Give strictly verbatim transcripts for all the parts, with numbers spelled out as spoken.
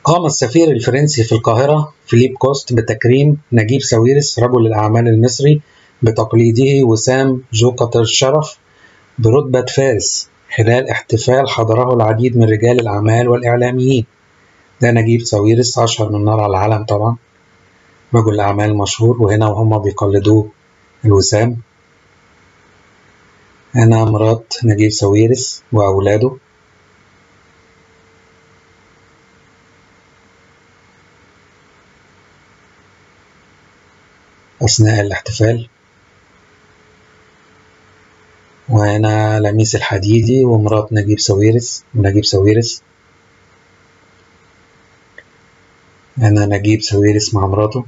قام السفير الفرنسي في القاهرة فيليب كوست بتكريم نجيب ساويرس رجل الأعمال المصري بتقليده وسام جوقة الشرف برتبة فارس خلال احتفال حضره العديد من رجال الأعمال والإعلاميين. ده نجيب ساويرس أشهر من نار على العالم طبعا، رجل أعمال مشهور، وهنا وهم بيقلدوه الوسام. هنا مرات نجيب ساويرس وأولاده أثناء الاحتفال، وهنا لميس الحديدي ومرات نجيب ساويرس ونجيب ساويرس. هنا نجيب ساويرس مع مراته.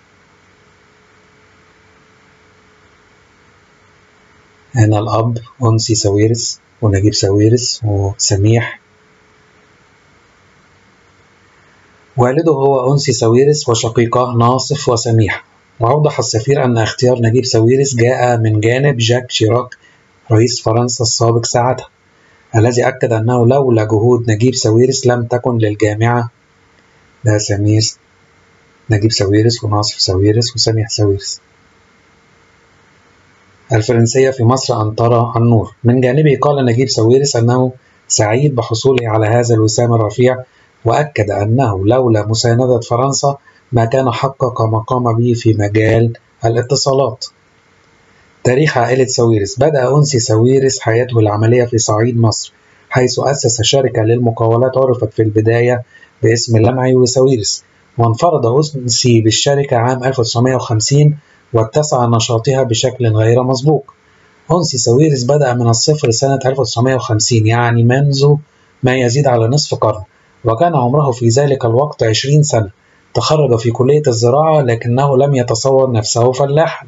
هنا الأب أنسي ساويرس ونجيب ساويرس وسميح. والده هو أنسي ساويرس وشقيقاه ناصف وسميح. وأوضح السفير أن اختيار نجيب ساويرس جاء من جانب جاك شيراك رئيس فرنسا السابق ساعتها، الذي أكد أنه لولا جهود نجيب ساويرس لم تكن للجامعة. ده سمير نجيب ساويرس وناصف ساويرس وسميح ساويرس. الفرنسية في مصر أن ترى النور. من جانبه قال نجيب ساويرس أنه سعيد بحصوله على هذا الوسام الرفيع، وأكد أنه لولا مساندة فرنسا ما كان حقق ما قام به في مجال الاتصالات. تاريخ عائلة ساويرس. بدأ أنسي ساويرس حياته العملية في صعيد مصر، حيث أسس شركة للمقاولات عرفت في البداية باسم اللمعي وساويرس، وانفرد أنسي بالشركة عام ألف وتسعمائة وخمسين واتسع نشاطها بشكل غير مسبوق. أنسي ساويرس بدأ من الصفر سنة ألف وتسعمائة وخمسين، يعني منذ ما يزيد على نصف قرن، وكان عمره في ذلك الوقت عشرين سنة. تخرج في كلية الزراعة لكنه لم يتصور نفسه فلاحا.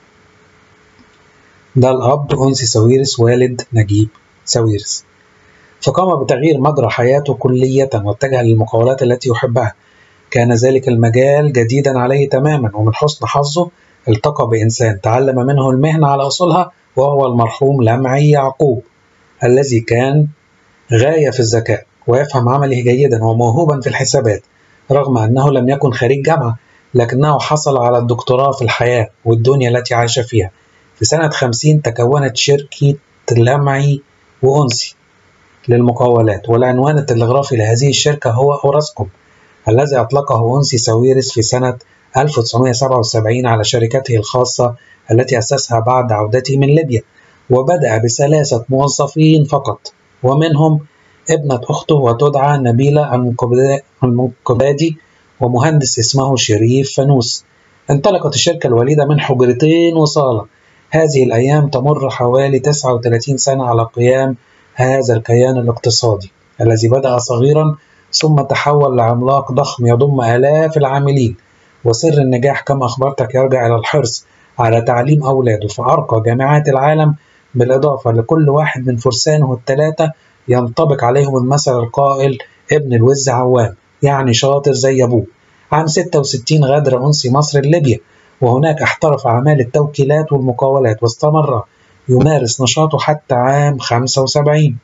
ده الأب أنسي ساويرس والد نجيب ساويرس. فقام بتغيير مجرى حياته كلية واتجه للمقاولات التي يحبها. كان ذلك المجال جديدا عليه تماما، ومن حسن حظه التقى بإنسان تعلم منه المهنة على أصولها، وهو المرحوم لمعي يعقوب، الذي كان غاية في الذكاء ويفهم عمله جيدا وموهوبا في الحسابات، رغم أنه لم يكن خريج جامعة، لكنه حصل على الدكتوراه في الحياة والدنيا التي عاش فيها. في سنة خمسين تكونت شركة لمعي وأنسي للمقاولات، والعنوان التلغرافي لهذه الشركة هو أوراسكوم، الذي أطلقه أنسي ساويرس في سنة ألف وتسعمائة وسبعة وسبعين على شركته الخاصة التي أسسها بعد عودته من ليبيا، وبدأ بثلاثة موظفين فقط، ومنهم ابنة أخته وتدعى نبيلة المنقبادي، ومهندس اسمه شريف فانوس. انطلقت الشركة الوليدة من حجرتين وصالة. هذه الأيام تمر حوالي تسعة وثلاثين سنة على قيام هذا الكيان الاقتصادي الذي بدأ صغيرا ثم تحول لعملاق ضخم يضم آلاف العاملين. وسر النجاح كما أخبرتك يرجع إلى الحرص على تعليم أولاده في أرقى جامعات العالم، بالإضافة لكل واحد من فرسانه الثلاثة ينطبق عليهم المثل القائل ابن الوز عوام، يعني شاطر زي أبوه. عام ستة وستين غادر أنسي مصر ليبيا، وهناك احترف أعمال التوكيلات والمقاولات، واستمر يمارس نشاطه حتى عام خمسة وسبعين.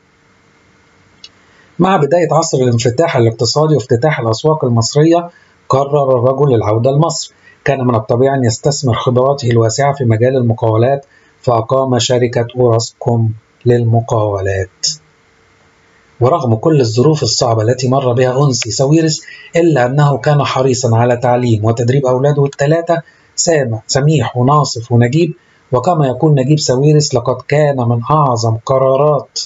مع بداية عصر الانفتاح الاقتصادي وافتتاح الأسواق المصرية قرر الرجل العودة لمصر. كان من الطبيعي أن يستثمر خبراته الواسعة في مجال المقاولات، فأقام شركة أوراسكوم للمقاولات. ورغم كل الظروف الصعبة التي مر بها أنسي ساويرس، إلا أنه كان حريصا على تعليم وتدريب أولاده الثلاثة سميح وناصف ونجيب. وكما يقول نجيب ساويرس: لقد كان من أعظم قرارات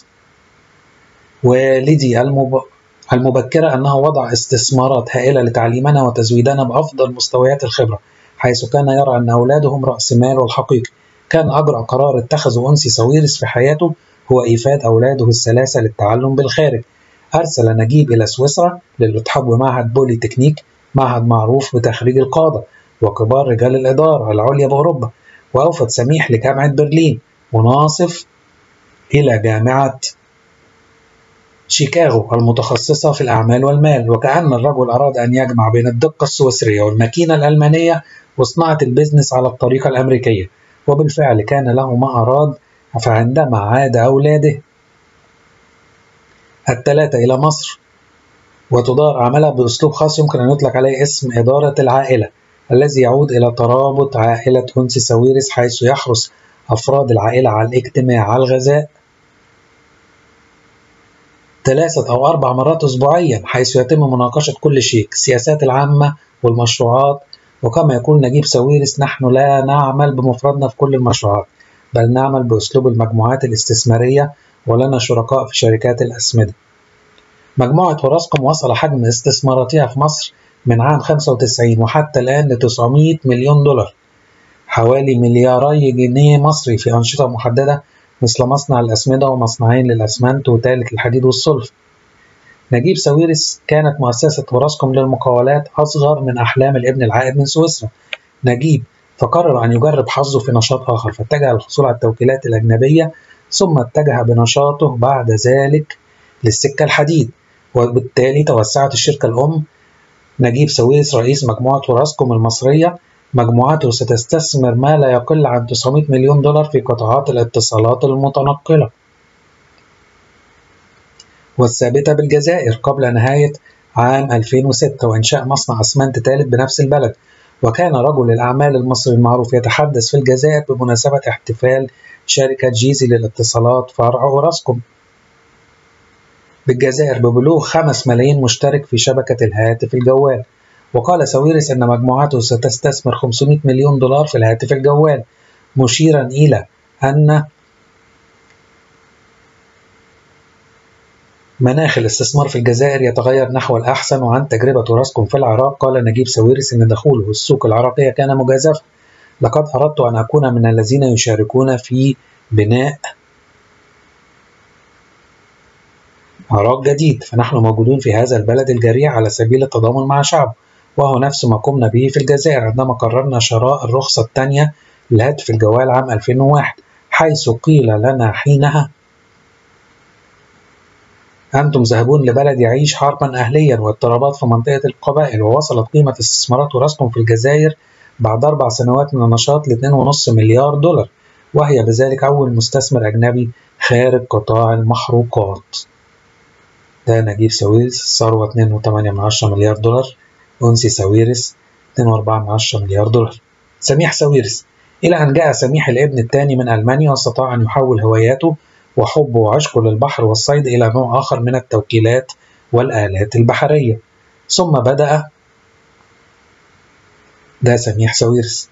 والدي المبكرة أنه وضع استثمارات هائلة لتعليمنا وتزويدنا بأفضل مستويات الخبرة، حيث كان يرى أن أولادهم رأس ماله الحقيقي. كان أجرأ قرار اتخذه أنسي ساويرس في حياته هو إيفاد أولاده الثلاثة للتعلم بالخارج. أرسل نجيب إلى سويسرا للالتحاق بمعهد بولي تكنيك، معهد معروف بتخريج القادة وكبار رجال الإدارة العليا بأوروبا. وأوفد سميح لجامعة برلين، وناصف إلى جامعة شيكاغو المتخصصة في الأعمال والمال. وكأن الرجل أراد أن يجمع بين الدقة السويسرية والماكينة الألمانية وصناعة البيزنس على الطريقة الأمريكية، وبالفعل كان له ما أراد. فعندما عاد أولاده الثلاثة إلى مصر وتدار أعمالها بأسلوب خاص يمكن أن يطلق عليه اسم إدارة العائلة، الذي يعود إلى ترابط عائلة هونسي ساويرس، حيث يحرص أفراد العائلة على الاجتماع على الغذاء ثلاثة أو أربع مرات أسبوعيا، حيث يتم مناقشة كل شيء، السياسات العامة والمشروعات. وكما يقول نجيب ساويرس: نحن لا نعمل بمفردنا في كل المشروعات، بل نعمل بأسلوب المجموعات الاستثمارية، ولنا شركاء في شركات الأسمدة. مجموعة أوراسكوم وصل حجم استثماراتها في مصر من عام خمسة وتسعين وحتى الآن ل تسعمائة مليون دولار، حوالي ملياري جنيه مصري في أنشطة محددة مثل مصنع الأسمدة ومصنعين للأسمنت وثالث الحديد والصلف. نجيب ساويرس كانت مؤسسة أوراسكوم للمقاولات أصغر من أحلام الابن العائد من سويسرا نجيب، فقرر أن يجرب حظه في نشاط آخر، فاتجه للحصول على التوكيلات الأجنبية، ثم اتجه بنشاطه بعد ذلك للسكة الحديد، وبالتالي توسعت الشركة الأم نجيب ساويرس رئيس مجموعة أوراسكوم المصرية. مجموعته ستستثمر ما لا يقل عن تسعمائة مليون دولار في قطاعات الاتصالات المتنقلة والثابتة بالجزائر قبل نهاية عام ألفين وستة، وإنشاء مصنع أسمنت ثالث بنفس البلد. وكان رجل الأعمال المصري المعروف يتحدث في الجزائر بمناسبة احتفال شركة جيزي للاتصالات فرع أوراسكوم بالجزائر ببلوغ خمسة ملايين مشترك في شبكة الهاتف الجوال. وقال ساويرس أن مجموعته ستستثمر خمسمائة مليون دولار في الهاتف الجوال، مشيرا إلى أن مناخ الاستثمار في الجزائر يتغير نحو الأحسن. وعن تجربة أوراسكوم في العراق قال نجيب ساويرس أن دخوله السوق العراقية كان مجازفا: لقد أردت أن أكون من الذين يشاركون في بناء عراق جديد، فنحن موجودون في هذا البلد الجريء على سبيل التضامن مع شعبه، وهو نفس ما قمنا به في الجزائر عندما قررنا شراء الرخصة الثانية لهاتف الجوال عام ألفين وواحد، حيث قيل لنا حينها: أنتم ذاهبون لبلد يعيش حربا أهليا واضطرابات في منطقة القبائل. ووصلت قيمة استثمارات أوراسكوم في الجزائر بعد أربع سنوات من النشاط ل اثنين فاصلة خمسة مليار دولار، وهي بذلك أول مستثمر أجنبي خارج قطاع المحروقات. ده نجيب ساويرس، ثروة اثنين فاصلة ثمانية مليار دولار. هونسي ساويرس اثنين فاصلة أربعة مليار دولار. سميح ساويرس: إلى أن جاء سميح الابن الثاني من ألمانيا واستطاع أن يحول هواياته وحبه وعشقه للبحر والصيد إلى نوع آخر من التوكيلات والآلات البحرية، ثم بدأ ده سميح ساويرس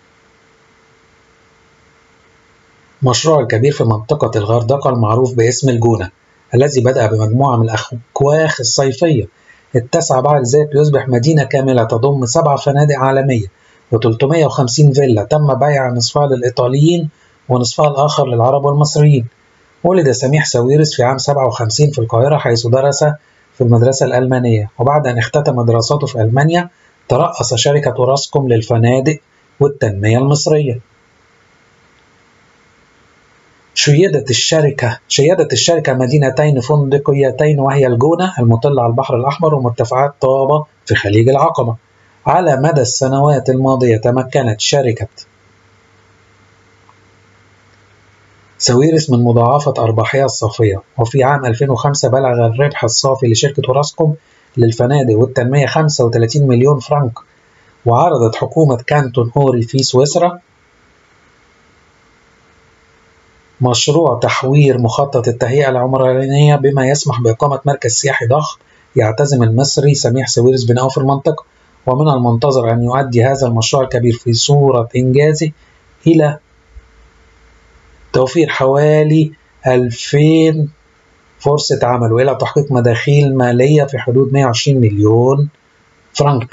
مشروع الكبير في منطقة الغردقة المعروف باسم الجونة، الذي بدأ بمجموعة من الأكواخ الصيفية اتسع بعد ذلك ليصبح مدينة كاملة تضم سبع فنادق عالمية وثلاثمائة وخمسين فيلا تم بيع نصفها للإيطاليين ونصفها الآخر للعرب والمصريين. ولد سميح ساويرس في عام سبعة وخمسين في القاهرة، حيث درس في المدرسة الألمانية، وبعد أن اختتم دراساته في ألمانيا ترأس شركة أوراسكوم للفنادق والتنمية المصرية. شيدت الشركة شيدت الشركة مدينتين فندقيتين، وهي الجونة المطلة على البحر الأحمر ومرتفعات طابة في خليج العقبة. على مدى السنوات الماضية تمكنت شركة ساويرس من مضاعفة أرباحها الصافية، وفي عام ألفين وخمسة بلغ الربح الصافي لشركة أوراسكوم للفنادق والتنمية خمسة وثلاثين مليون فرنك. وعرضت حكومة كانتون هوري في سويسرا مشروع تحوير مخطط التهيئة العمرانية بما يسمح بإقامة مركز سياحي ضخم يعتزم المصري سميح ساويرس بناؤه في المنطقة، ومن المنتظر أن يؤدي هذا المشروع الكبير في صورة إنجازه إلى توفير حوالي ألفين فرصة عمل وإلى تحقيق مداخيل مالية في حدود مئة وعشرين مليون فرنك.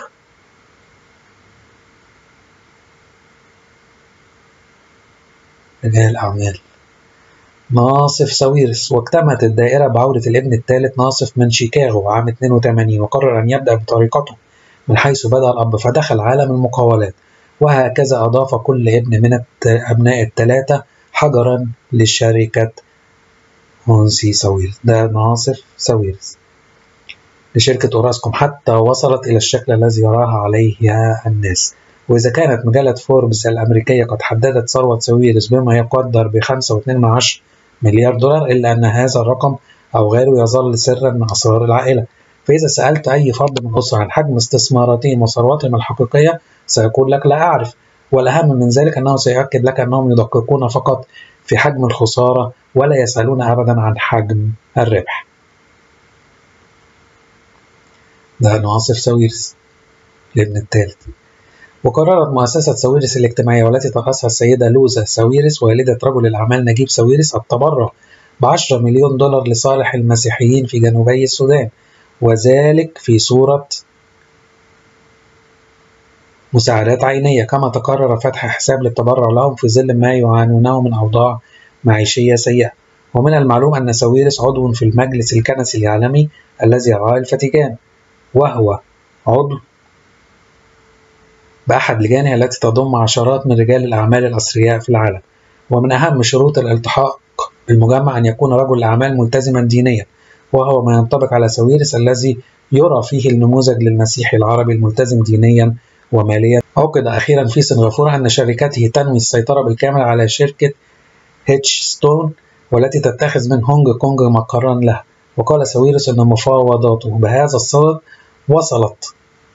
رجال الأعمال ناصف ساويرس: واكتملت الدائرة بعودة الابن الثالث ناصف من شيكاغو عام اثنين وثمانين، وقرر أن يبدأ بطريقته من حيث بدأ الأب، فدخل عالم المقاولات، وهكذا أضاف كل ابن من أبناء الثلاثة حجرا لشركة هونسي ساويرس. ده ناصف ساويرس لشركة أوراسكوم حتى وصلت إلى الشكل الذي يراها عليه الناس. وإذا كانت مجلة فوربس الأمريكية قد حددت ثروة ساويرس بما يقدر ب خمسة فاصلة اثنين مليار دولار، إلا أن هذا الرقم أو غيره يظل سرا من أسرار العائلة. في فإذا سألت أي فرد من الأسرة عن حجم استثماراتهم وثرواتهم الحقيقية سيقول لك لا أعرف، والأهم من ذلك أنه سيؤكد لك أنهم يدققون فقط في حجم الخسارة ولا يسألون أبدا عن حجم الربح. ده نواصف ساويرس الابن الثالث. وقررت مؤسسة ساويرس الاجتماعية والتي ترأسها السيدة لوزا ساويرس والدة رجل الأعمال نجيب ساويرس التبرع بعشرة مليون دولار لصالح المسيحيين في جنوبي السودان، وذلك في صورة مساعدات عينية، كما تقرر فتح حساب للتبرع لهم في ظل ما يعانونه من أوضاع معيشية سيئة. ومن المعلوم أن ساويرس عضو في المجلس الكنسي العالمي الذي يرعاه الفاتيكان، وهو عضو بأحد لجانه التي تضم عشرات من رجال الأعمال الأثرياء في العالم. ومن أهم شروط الالتحاق بالمجمع أن يكون رجل الأعمال ملتزما دينيا، وهو ما ينطبق على ساويرس الذي يرى فيه النموذج للمسيحي العربي الملتزم دينيا وماليا. أوقد أخيرا في سنغافورة أن شركته تنوي السيطرة بالكامل على شركة هيتش ستون والتي تتخذ من هونج كونج مقرا لها. وقال ساويرس أن مفاوضاته بهذا الصدد وصلت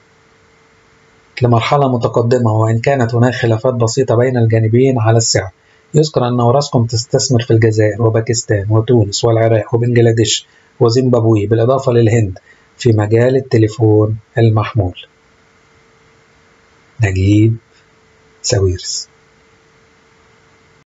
لمرحلة متقدمة، وإن كانت هناك خلافات بسيطة بين الجانبين على السعر. يذكر أن أوراسكوم تستثمر في الجزائر وباكستان وتونس والعراق وبنجلاديش وزيمبابوي بالإضافة للهند في مجال التليفون المحمول. نجيب ساويرس.